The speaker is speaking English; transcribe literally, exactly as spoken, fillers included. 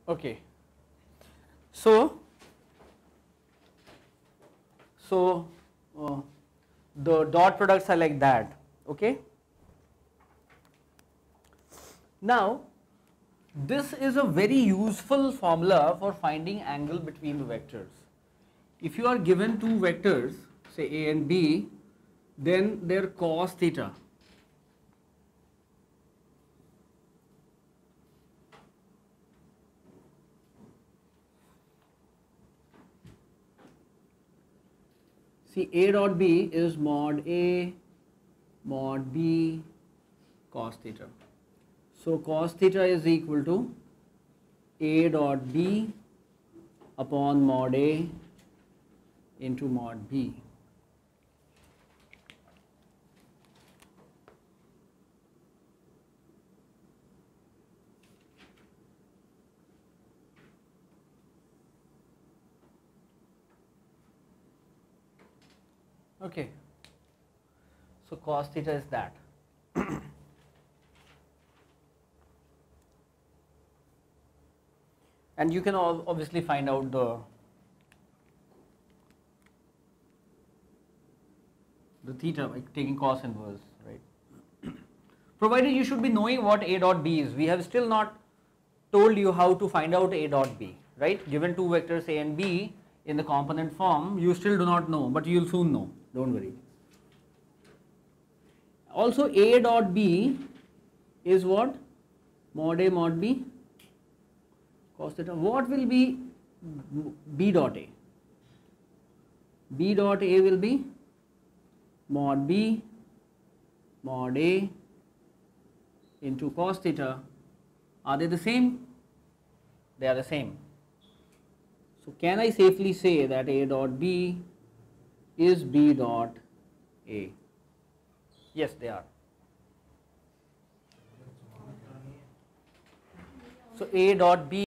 Okay. So, so uh, the dot products are like that. Okay. Now, this is a very useful formula for finding angle between the vectors. If you are given two vectors, say A and B, then their cos theta see A dot B is mod A mod B cos theta. So cos theta is equal to A dot B upon mod A into mod B. Okay. So cos theta is that. And you can obviously find out the the theta by taking cos inverse, right? Provided you should be knowing what A dot B is. We have still not told you how to find out A dot B, right? Given two vectors A and B in the component form, you still do not know, but you will soon know, don't worry. Also A dot B is what? Mod A mod B cos theta. What will be B dot A? B dot A will be mod B mod A into cos theta. Are they the same? They are the same. So can I safely say that A dot B is B dot A? Yes, they are. So A dot B